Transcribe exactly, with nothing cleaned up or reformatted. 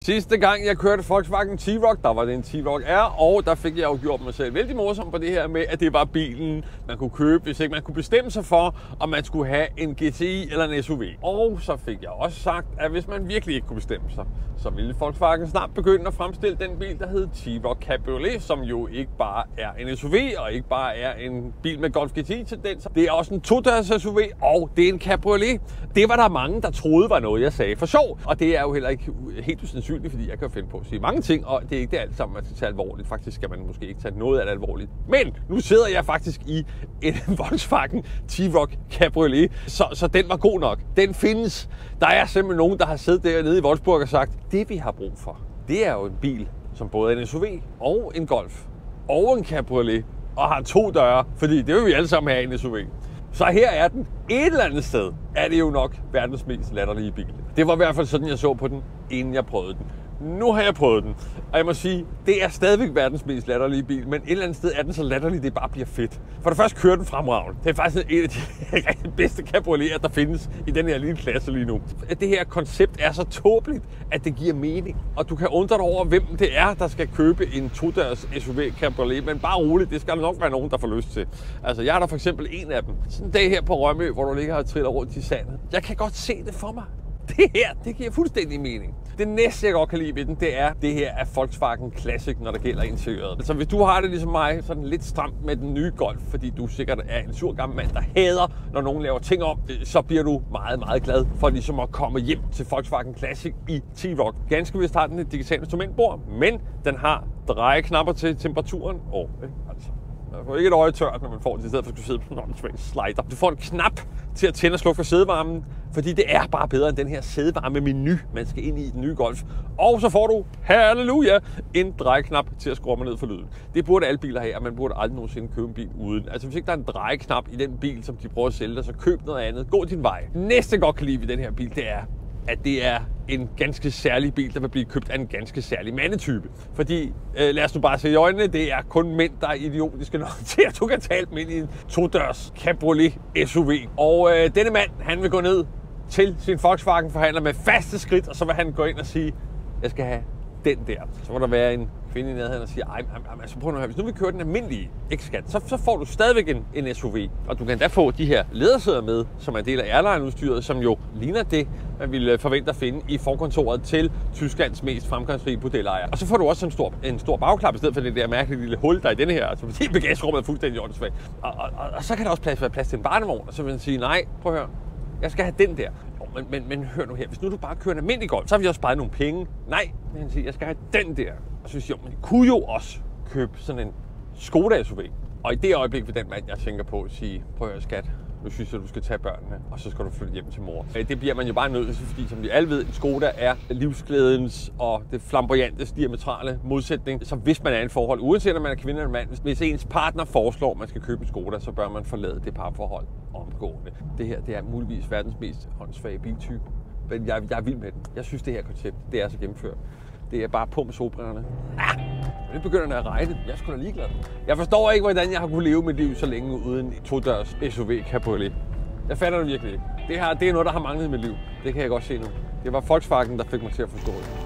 Sidste gang jeg kørte Volkswagen T-Roc, der var det en T-Roc R, og der fik jeg jo gjort mig selv vældig morsom på det her med, at det var bilen, man kunne købe, hvis ikke man kunne bestemme sig for, om man skulle have en G T I eller en S U V. Og så fik jeg også sagt, at hvis man virkelig ikke kunne bestemme sig, så ville Volkswagen snart begynde at fremstille den bil, der hed T-Roc Cabriolet, som jo ikke bare er en S U V, og ikke bare er en bil med Golf G T I-tendenser. Det er også en to-dørs S U V, og det er en cabriolet. Det var der mange, der troede var noget, jeg sagde for sjov. Og det er jo heller ikke helt usandsynligt, fordi jeg kan finde på at sige mange ting, og det er ikke det alt sammen, man skal tage alvorligt. Faktisk skal man måske ikke tage noget af det alvorligt. Men nu sidder jeg faktisk i en Volkswagen T-Roc Cabriolet, så, så den var god nok. Den findes. Der er simpelthen nogen, der har siddet dernede i Wolfsburg og sagt, det vi har brug for, det er jo en bil, som både er en S U V og en Golf og en Cabriolet, og har to døre, fordi det vil vi alle sammen have en S U V. Så her er den. Et eller andet sted er det jo nok verdens mest latterlige bil. Det var i hvert fald sådan, jeg så på den, inden jeg prøvede den. Nu har jeg prøvet den, og jeg må sige, det er stadigvæk verdens mest latterlige bil, men et eller andet sted er den så latterlig, det bare bliver fedt. For det første kører den fremragende. Det er faktisk en af de bedste cabrioleter, der findes i den her lille klasse lige nu. Det her koncept er så tåbeligt, at det giver mening, og du kan undre dig over, hvem det er, der skal købe en to-dørs S U V cabriolet, men bare roligt, det skal nok være nogen, der får lyst til. Altså, jeg er der for eksempel en af dem. Sådan en dag her på Rømø, hvor du ligger og triller rundt i sandet. Jeg kan godt se det for mig. Det her, det giver fuldstændig mening. Det næste, jeg godt kan lide ved den, det er, det her er Volkswagen Classic, når der gælder interiøret. Altså, hvis du har det ligesom mig, sådan lidt stramt med den nye Golf, fordi du sikkert er en sur gammel mand, der hader, når nogen laver ting om, så bliver du meget, meget glad for ligesom at komme hjem til Volkswagen Classic i T-Roc. Ganske vist har den et digitalt instrumentbord, men den har drejeknapper til temperaturen. Åh, oh, altså. Man får ikke et øje tørt, når man får det, i stedet for at skulle sidde på sådan en slider. Du får en knap til at tænde og slukke for sædevarmen, fordi det er bare bedre end den her sædevarme menu, man skal ind i den nye Golf. Og så får du, halleluja, en drejeknap til at skrue ned for lyden. Det burde alle biler have, og man burde aldrig nogensinde købe en bil uden. Altså hvis ikke der er en drejeknap i den bil, som de prøver at sælge dig, så køb noget andet. Gå din vej. Næste godt kan lide ved den her bil, det er, at det er en ganske særlig bil, der vil blive købt af en ganske særlig mandetype. Fordi, øh, lad os nu bare se i øjnene, det er kun mænd, der er idiotiske nok til, at du kan tale dem ind i en to-dørs cabriolet S U V. Og øh, denne mand, han vil gå ned til sin Volkswagen-forhandler med faste skridt, og så vil han gå ind og sige, jeg skal have den der. Så må der være en kvinde i nærheden og sige, ej, altså prøv nu her, hvis nu vi kører den almindelige X-skat, så, så får du stadigvæk en, en S U V. Og du kan da få de her lædersæder med, som er en del af airline-udstyret, som jo ligner det, man ville forvente at finde i forkontoret til Tysklands mest fremgangsrige modellejer. Og så får du også en stor, en stor bagklap, i stedet for det der mærkelige lille hul, der er i denne her. Altså, fordi bagagerummet er fuldstændig åndssvagt. Og, og, og, og så kan der også plads, være plads til en barnevogn, og så vil man sige, nej, prøv at høre, jeg skal have den der. Jo, men, men, men hør nu her, hvis nu du bare kører en almindelig Golf, så har vi også sparet nogle penge. Nej, men han siger, jeg skal have den der. Og så siger jeg, men de kunne jo også købe sådan en Skoda S U V. Og i det øjeblik vil den mand, jeg tænker på, at sige, prøv at høre skat, nu synes jeg, du skal tage børnene, og så skal du flytte hjem til mor. Det bliver man jo bare nødt til, fordi som vi alle ved, en Skoda er livsglædens og det flamboyantes diametrale modsætning. Så hvis man er i et forhold, uanset om man er kvinde eller mand, hvis ens partner foreslår, at man skal købe en Skoda, så bør man forlade det parforhold omgående. Det her, det er muligvis verdens mest håndsvage biltype, men jeg, jeg er vild med den. Jeg synes, det her koncept, det er så gennemført. Det er bare på med solbrillerne. Ah, nu begynder den at regne. Jeg er sgu da ligeglad. Jeg forstår ikke, hvordan jeg har kunnet leve mit liv så længe uden en to-dørs S U V cabriolet. Jeg fatter det virkelig ikke. Det her, det er noget, der har manglet i mit liv. Det kan jeg godt se nu. Det var Volkswagen, der fik mig til at forstå det.